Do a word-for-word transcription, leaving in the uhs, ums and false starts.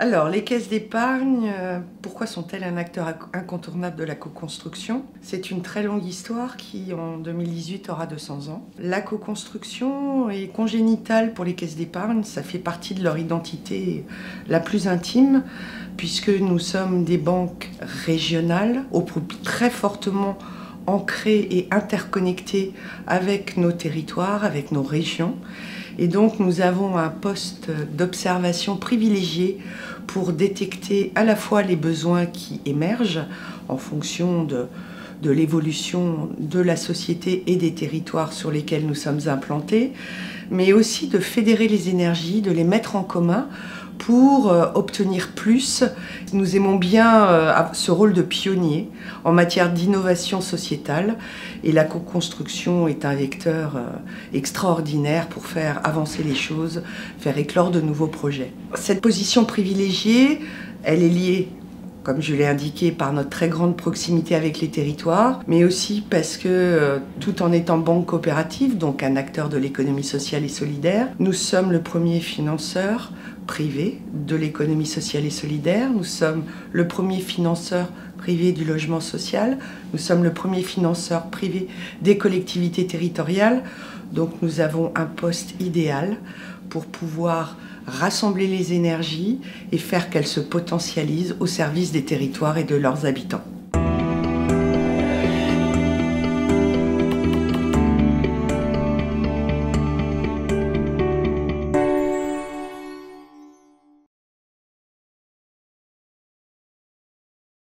Alors, les caisses d'épargne, euh, pourquoi sont-elles un acteur incontournable de la co-construction? C'est une très longue histoire qui, en deux mille dix-huit, aura deux cents ans. La co-construction est congénitale pour les caisses d'épargne, ça fait partie de leur identité la plus intime, puisque nous sommes des banques régionales, au profit très fortement ancrées et interconnectées avec nos territoires, avec nos régions. Et donc nous avons un poste d'observation privilégié pour détecter à la fois les besoins qui émergent en fonction de, de l'évolution de la société et des territoires sur lesquels nous sommes implantés, mais aussi de fédérer les énergies, de les mettre en commun pour obtenir plus. Nous aimons bien ce rôle de pionnier en matière d'innovation sociétale et la co-construction est un vecteur extraordinaire pour faire avancer les choses, faire éclore de nouveaux projets. Cette position privilégiée, elle est liée, comme je l'ai indiqué, par notre très grande proximité avec les territoires, mais aussi parce que, tout en étant banque coopérative, donc un acteur de l'économie sociale et solidaire, nous sommes le premier financeur privé de l'économie sociale et solidaire, nous sommes le premier financeur privé du logement social, nous sommes le premier financeur privé des collectivités territoriales, donc nous avons un poste idéal pour pouvoir rassembler les énergies et faire qu'elles se potentialisent au service des territoires et de leurs habitants.